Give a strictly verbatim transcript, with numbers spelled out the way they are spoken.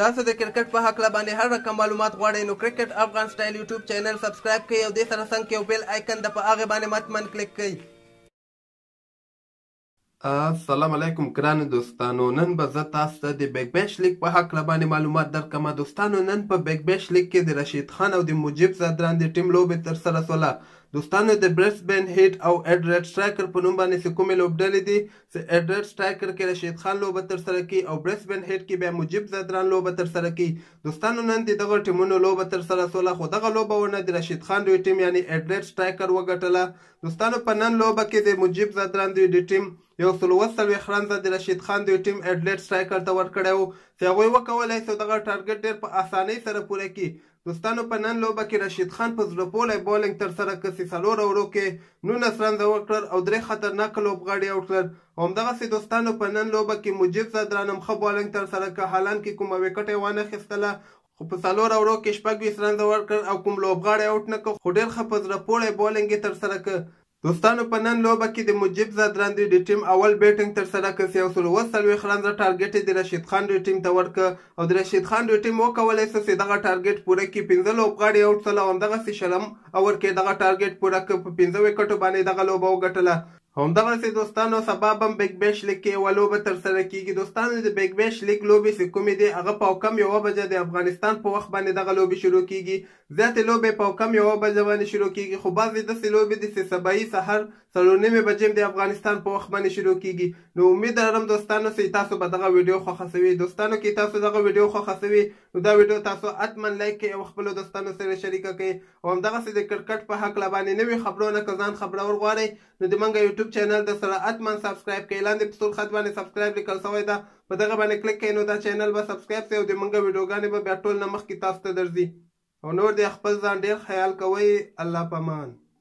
تاسو د کرکټ په حق باندې هر رقم معلومات غواړئ نو کرکټ افغان سټایل یوټیوب چینل سبسکرایب کړئ او دې سره څنګ کې یو بیل آیکن د په هغه باندې مطمئن کلیک کړئ. السلام علیکم ګرانو دوستانو، نن به زه تاسو ته د بیگ بیش لیگ په حق باندې معلومات درکړم. دوستانو نن په بیگ بیش لیگ کې د رشید خان او د مجیب زادران د ټیم لوبې ترسره شوله. دوستانو د برسبن هیټ او اډلېډ سټرایکر په نوم باندې چې کومې لوبډلې دي، اډلېډ سټرایکر کې رشید خان لوبه ترسره کړي او برسبن هیټ کې بیا مجیب زادران لوبه ترسره کړي. دوستانو نن د دغه ټیمونو لوبه ترسره شوله، خو دغه لوبه ونه د رشید خان دوی ټیم یعنی اډلېډ سټرایکر وګټله. دوستانو په نن لوبه کې د مجیب زادران دوی د ټیم یو سل اوه څلوېښت رنزه د رشید خان دوی ټیم اډلېډ سټرایکر ته ورکړی و چې هغوی وکولی شو دغه ټارګټ ډېر په اسانۍ سره پوره کړي. دوستانو په نن لوبه کې رشید خان په زړه پولی بولینګ ترسره کړ چې څلور اوورو کې نولس رنزه وکړل او درې خطرناکه لوبغاړي آوټ کړل. همدغسې دوستانو په نن لوبه کې مجیب زادران هم ښه بولینګ ترسره کړ، حالانکې کومه وکټ یې وانه اخیستله، خو په څلور اوورو کې شپږ ویشت رنزه ورکړل او کوم لوبغاړی آوټ نه کړ، خو ډېر ښه په زړه پولی بولینګ یې ترسره کړ. دوستانو په نن لوبه کې د مجیب زادران دوی د ټیم اول بیټینګ ترسره کړ چې یو سل اوه څلوېښت رنزه ټارګټ یې د رشید خان دوی ټیم ته ورکړ او د رشید خان دوی ټیم وکولی شو چې دغه ټارګټ پوره کړي. پنځه لوبغاړي آوټ شول او همدغسې شلم اوور کې دغه ټارګټ پوره کړ، په پنځه وکټو باندې دغه لوبه وګټله. همدغسې دوستانو سبا به هم بیگ بیش لیگ کې یوه لوبه ترسره کېږي. دوستانو د بیگ بیش لیگ لوبې چې کومې دي هغه په کم یوه بجه د افغانستان په وخت باندې دغه لوبې شروع کېږي. زیاتې لوبې په کم یوه بجه باندې شروع کېږي، خو بعضې داسې لوبې دي چې سبایي سهار څلور نیمې بجې هم د افغانستان په وخت باندې شروع کېږي. نو امید لرم دوستانو چې تاسو به دغه ویډیو خوښه شوي. دوستانو کې تاسو دغه ویډیو خوښه شوي نو دا ویډیو تاسو حتما لایک کړئ او خپلو دوستانو سره شریکه کړئ او همدغسې د کرکټ په هکله باندې نوي خبرونه که ځان خبرور غواړئ نو د منګه یوټیوب چینل د سره حتما سبسکرایب کړئ. لاندې په سور خط باندې سبسکرایب لیکل شوی ده، په دغه باندې کلیک کړئ نو دا چینل به سبسکرایب شي او د منګه ویډیوګانې به بیا ټول نه مخکې تاسو ته درځي. او نور د خپل ځان ډېر خیال کوئ. الله پامان.